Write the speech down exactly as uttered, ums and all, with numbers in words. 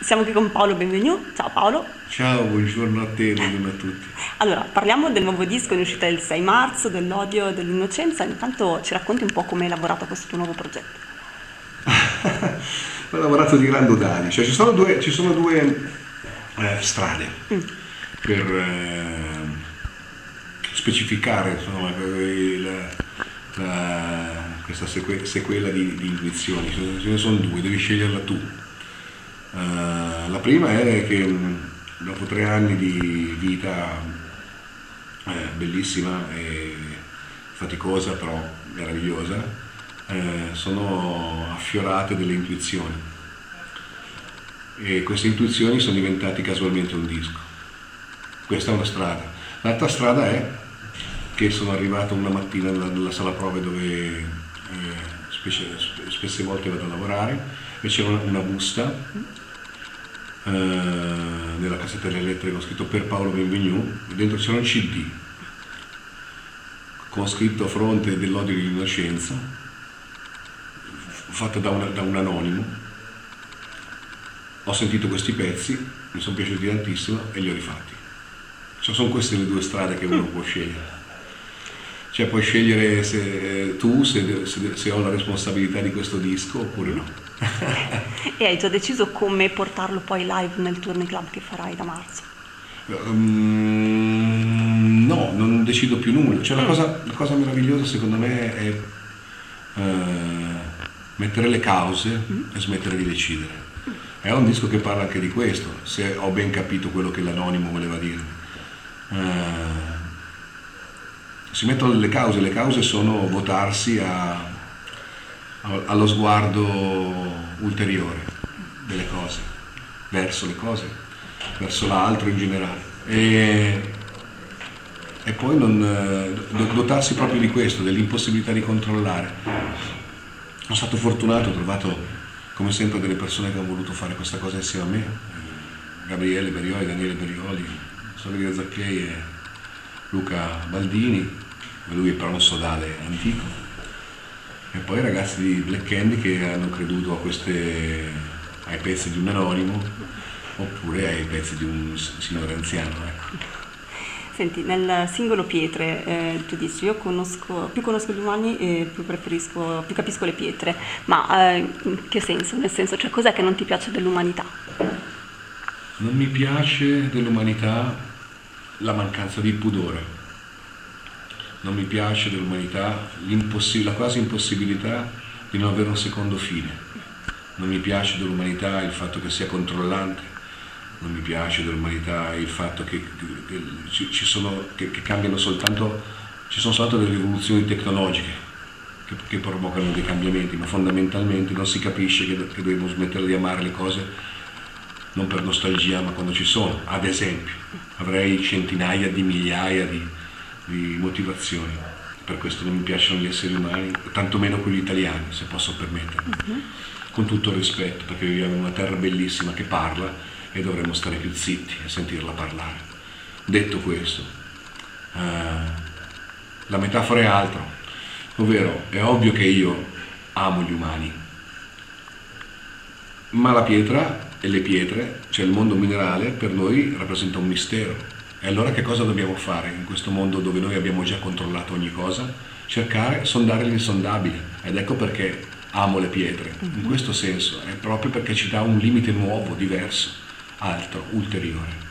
Siamo qui con Paolo Benvenu. Ciao Paolo. Ciao, buongiorno a te, buongiorno a tutti. Allora, parliamo del nuovo disco in uscita il sei marzo, dell'odio e dell'innocenza. Intanto ci racconti un po' come hai lavorato a questo tuo nuovo progetto. Ho lavorato di grandi dadi, cioè ci sono due, ci sono due eh, strade mm. per eh, specificare insomma, la, la, questa seque, sequela di, di intuizioni. Ce ne sono due, devi sceglierla tu. Uh, la prima è che mh, dopo tre anni di vita eh, bellissima e faticosa, però meravigliosa, eh, sono affiorate delle intuizioni e queste intuizioni sono diventate casualmente un disco. Questa è una strada. L'altra strada è che sono arrivato una mattina nella, nella sala prove dove eh, specie, spesse volte vado a lavorare e c'era una, una busta Uh, nella cassettina elettrica ho scritto per Paolo Benvenu e dentro c'era un C D con scritto a fronte dell'odio e dell'innocenza fatto da, una, da un anonimo. Ho sentito questi pezzi, mi sono piaciuti tantissimo e li ho rifatti. Cioè, sono queste le due strade che uno può scegliere. Cioè puoi scegliere se, eh, tu se, se, se ho la responsabilità di questo disco oppure no. E hai già deciso come portarlo poi live nel Tourne Club che farai da marzo? Um, no, non decido più nulla. Cioè, la, cosa, la cosa meravigliosa secondo me è uh, mettere le cause mm. e smettere di decidere. È un disco che parla anche di questo, se ho ben capito quello che l'anonimo voleva dire. Uh, si mettono le cause, le cause sono votarsi a, a, allo sguardo ulteriore delle cose, verso le cose, verso l'altro in generale e, e poi non, dotarsi proprio di questo, dell'impossibilità di controllare. Sono stato fortunato, ho trovato come sempre delle persone che hanno voluto fare questa cosa insieme a me, Gabriele Berioli, Daniele Berioli, Saverio Zacchei e Luca Baldini, lui è però un sodale antico, e poi i ragazzi di Black Candy che hanno creduto a queste, ai pezzi di un anonimo oppure ai pezzi di un signore anziano. Ecco. Senti, nel singolo Pietre eh, tu dici io conosco, più conosco gli umani e più preferisco, più capisco le pietre, ma eh, in che senso? Nel senso, cioè cos'è che non ti piace dell'umanità? Non mi piace dell'umanità la mancanza di pudore, non mi piace dell'umanità la quasi impossibilità di non avere un secondo fine, non mi piace dell'umanità il fatto che sia controllante, non mi piace dell'umanità il fatto che, che, ci sono, che, che cambiano soltanto, ci sono soltanto delle rivoluzioni tecnologiche che, che provocano dei cambiamenti, ma fondamentalmente non si capisce che, che dobbiamo smettere di amare le cose non per nostalgia ma quando ci sono. Ad esempio avrei centinaia di migliaia di, di motivazioni, per questo non mi piacciono gli esseri umani, tantomeno quelli italiani, se posso permettermi, uh-huh. Con tutto il rispetto, perché viviamo in una terra bellissima che parla e dovremmo stare più zitti e sentirla parlare. Detto questo, uh, la metafora è altro, ovvero è ovvio che io amo gli umani, ma la pietra e le pietre, cioè il mondo minerale, per noi rappresenta un mistero. E allora che cosa dobbiamo fare in questo mondo dove noi abbiamo già controllato ogni cosa? Cercare, sondare l'insondabile. Ed ecco perché amo le pietre. In questo senso, è proprio perché ci dà un limite nuovo, diverso, altro, ulteriore.